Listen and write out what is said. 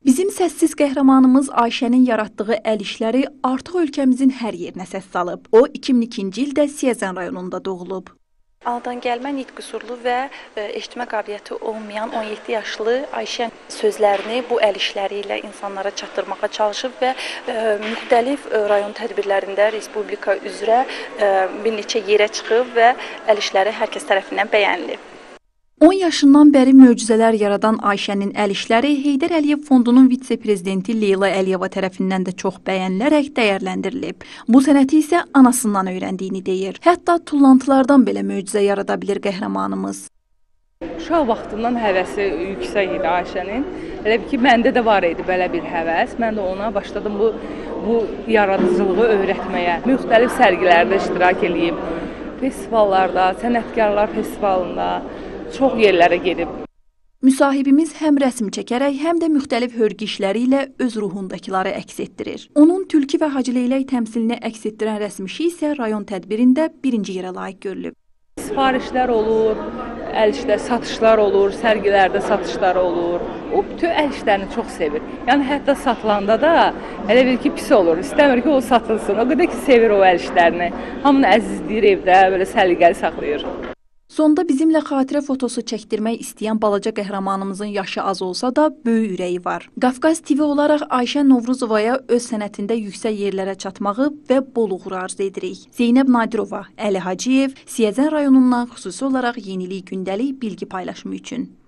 Bizim səssiz qəhrəmanımız Ayşənin yaratdığı əl işləri artıq ölkəmizin hər yerinə səs salıb. O, 2002-ci ildə Siyəzən rayonunda doğulub. Anadan gəlmə nitq qüsurlu və eşitmə qabiliyyəti olmayan 17 yaşlı Ayşə sözlərini bu əl işləri ilə insanlara çatdırmağa çalışıb və müxtəlif rayon tədbirlərində respublika üzrə bir neçə yerə çıxıb və əl işləri hər kəs tərəfindən bəyənilib. 10 yaşından bəri möcüzələr yaradan Ayşənin əl işləri Heydər Əliyev Fondunun vitse-prezidenti Leyla Əliyeva tərəfindən də çox bəyənilərək dəyərləndirilib. Bu sənəti isə anasından öyrəndiyini deyir. Hətta tullantılardan belə möcüzə yarada bilir qəhrəmanımız. Uşaq vaxtından həvəsi yüksək idi Ayşənin. Elə ki, məndə də var idi belə bir həvəs. Mən də ona başladım bu yaradıcılığı öyrətməyə. Müxtəlif sərgilərdə iştirak edib, festivallarda, sənətkarlar festivalında çox yerlərə gedib. Müsahibimiz həm rəsm çəkərək, həm də müxtəlif hörgü işləri ilə öz ruhundakiları əks etdirir. Onun tülkü və Hacı Leylək təmsilini əks etdirən rəsm işi isə rayon tədbirində birinci yerə layiq görülüb. Sifarişlər olur, əl işlər, satışlar olur, sərgilərdə satışlar olur. O bütün əl işlərini çox sevir. Yəni hətta satılanda da elə bil ki, pis olur. İstəmir ki, o satılsın. O qədər ki, sevir o əl işlərini. Hamını əzizləyir evdə, belə səliqəli saxlayır. Sonda bizimlə xatirə fotosu çəkdirmək istəyən balaca qəhrəmanımızın yaşı az olsa da böyük ürəyi var. Qafqaz TV olaraq Ayşə Novruzovaya öz sənətində yüksək yerlərə çatmağı və bol uğur arzu edirik. Zeynəb Nadirova, Əli Hacıyev, Siyəzən rayonundan xüsusi olaraq Yenilik Gündəlik bilgi paylaşımı üçün.